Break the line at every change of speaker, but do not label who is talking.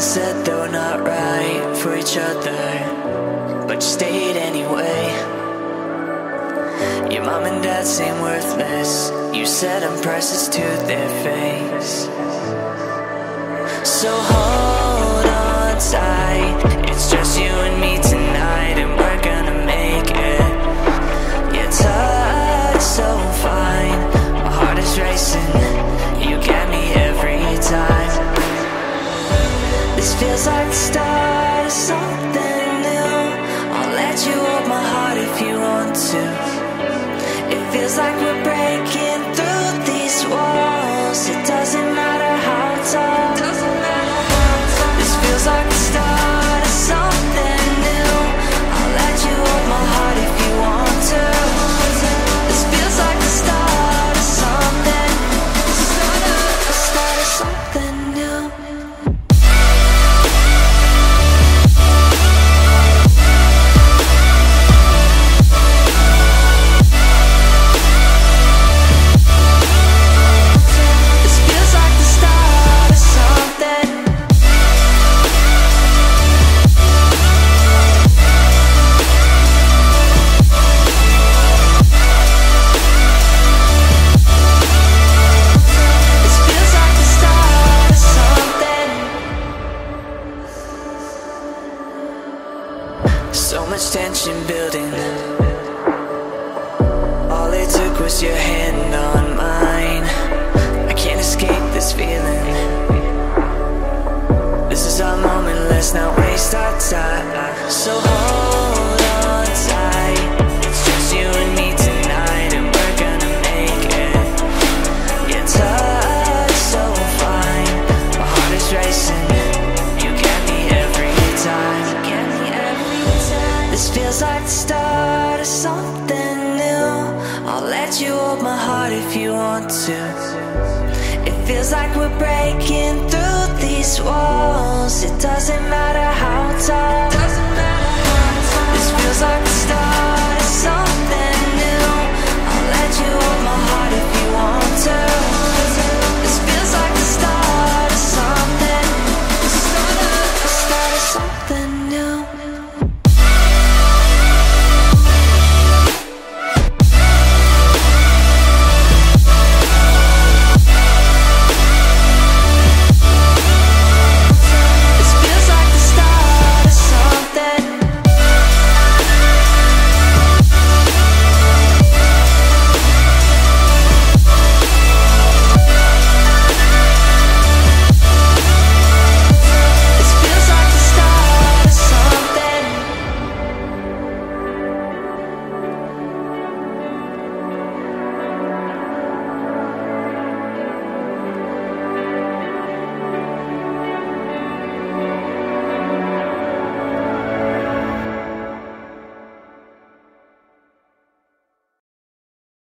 said they were not right for each other, but you stayed anyway. Your mom and dad seem worthless. You said I'm precious to their face. So hold on tight, it's just you and me tonight, and we're gonna make it. Your touch is so fine, my heart is racing, you get me every time. This feels like the start of something new. I'll let you hold my heart if you want to. It feels like we're breaking through these walls. It doesn't matter how tall. This feels like the start of something new. I'll let you hold my heart if you want to. This feels like the start of something. The start of something new. So much tension building. All it took was your hand on mine. I can't escape this feeling. This is our moment, let's not waste our time. So hold on tight, it's just you and me tonight, and we're gonna make it. Your touch so fine, my heart is racing, you get me every time. This feels like the start of something new. I'll let you hold my heart if you want to. It feels like we're breaking through these walls. It doesn't matter how tall. This feels like the start